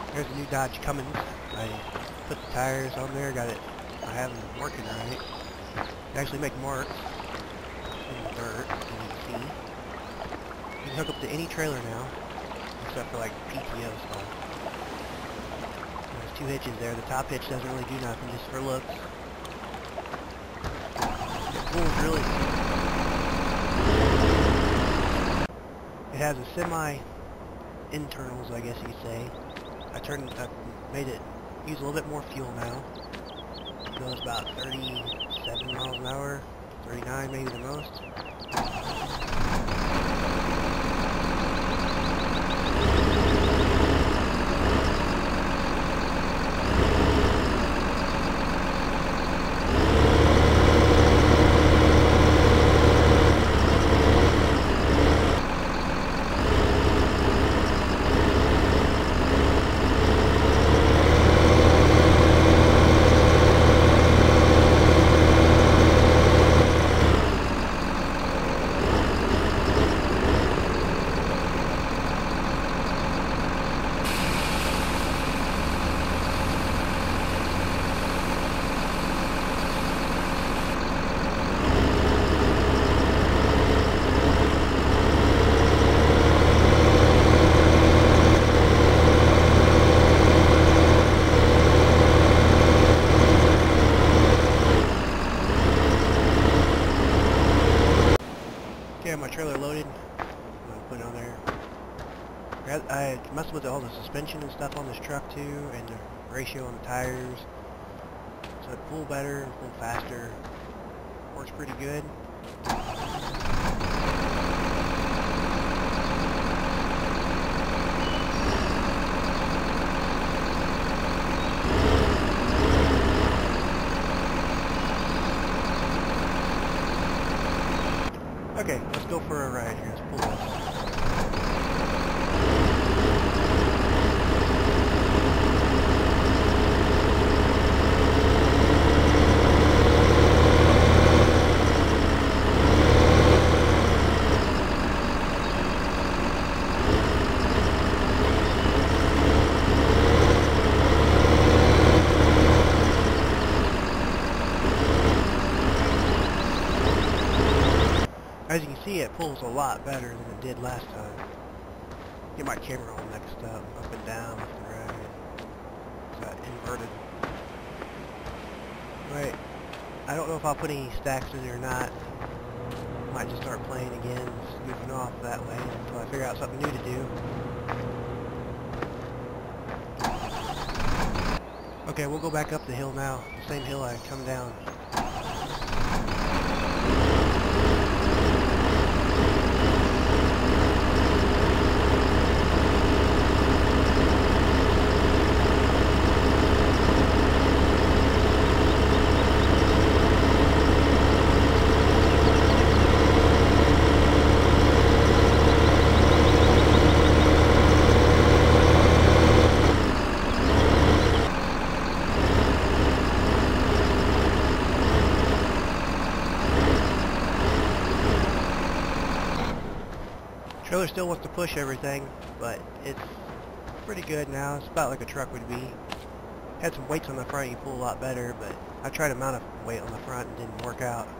There's a new Dodge Cummins. I put the tires on there, got it. I have them working right. They actually make marks in the dirt, as you can see. You can hook up to any trailer now, except for like PTO stuff. There's two hitches there. The top hitch doesn't really do nothing, just for looks. It pulls really. It has a semi-internals, I guess you could say. I made it use a little bit more fuel now. It goes about 37 miles an hour, 39 maybe the most. Okay, my trailer loaded. I'm gonna put it on there. I messed with all the suspension and stuff on this truck too, and the ratio on the tires. So it pull better, pull faster. Works pretty good. Okay, let's go for a ride here. Let's pull this. As you can see, it pulls a lot better than it did last time. Get my camera all mixed up and down, left and right. It's got inverted. Right. I don't know if I'll put any stacks in there or not. Might just start playing again, just goofing off that way until I figure out something new to do. Okay, we'll go back up the hill now. The same hill I come down. Trailer still wants to push everything, but it's pretty good now. It's about like a truck would be. Had some weights on the front, you pull a lot better, but I tried to mount a weight on the front and didn't work out.